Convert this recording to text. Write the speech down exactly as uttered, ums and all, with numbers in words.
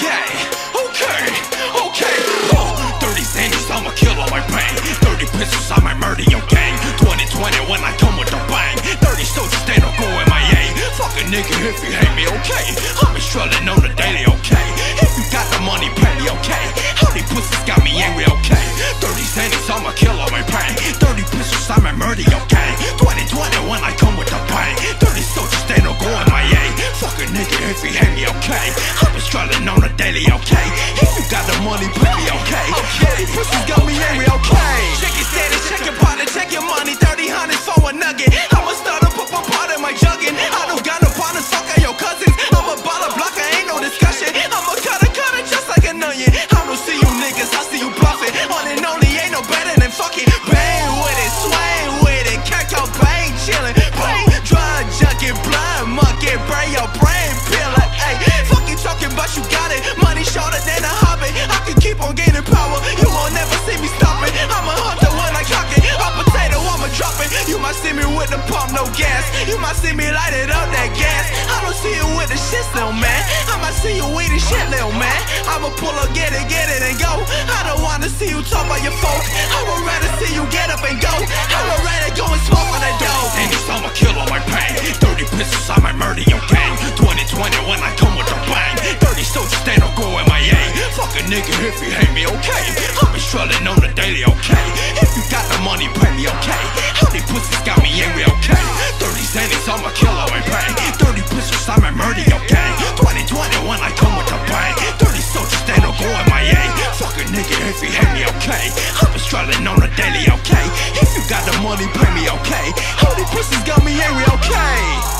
okay, okay, okay. Oh, thirty Xannies, I'ma kill all my pain. Thirty pistols, I might murder your gang. Twenty twenty when I come with the bang. Thirty soldiers, they don't go M I A. Fuck a nigga if you hate me, okay. I've been struggling on the daily, okay. If you got the money, pay me, okay. How these pussies got me angry, okay. Thirty Xannies, I'ma kill all my pain. Thirty pistols, I might murder your gang. Twenty twenty when I come with the bang. Thirty soldiers, they don't go M I A. Fuck a nigga if you hate me, okay. I've been struggling on the daily, okay. If you got the money, pay me, okay. Thirty pussies got me angry, okay. Check your status, check your partner, check your money. Thirty hundreds for a nugget. I'ma start up up a part of my jugging. I don't got no partners, fuck all your cousins. I'm a baller blocker, ain't no discussion. I'm a cutter, cutter just like an onion. I don't see you niggas, I see you bluffing. On and only ain't no better than fucking bang with it, swing with it, catch your bang chillin'. Bang, drug junkie, blind monkey, burn your brain peeling. Hey, fuck you talking about you got it. Money shorter than a hobbit. I can keep on gaining power. You won't never see me stopping. I'm a hunter when I cock it. A potato, I'ma drop it. You might see me with the pump, no gas. You might see me light it up, that gas. I don't see you with the shit, little man. I might see you eating shit, little man. I'ma pull up, get it, get it, and go. I don't wanna see you talk about your folk. I would rather see you get up and go. I would rather go and smoke on that dope. Xannies, I'ma kill all my pain. Thirty pistols, I might murder your gang. Twenty twenty when I come with the bang. Thirty soldiers, they don't go M I A. Fuck a nigga if you hate me, okay. I've been struggling on the daily, okay. If you got the money, pay me, okay. How these pussies got me angry, okay. Thirty Xannies, I'ma kill all my pain. Thirty pistols, I might murder your gang. Twenty twenty when I come with the bang. Thirty soldiers, they don't go M I A. Fuck a nigga if you hate me, okay. I've been struggling on the daily, okay. If you got the money, pay me, okay. How these pussies got me angry, okay.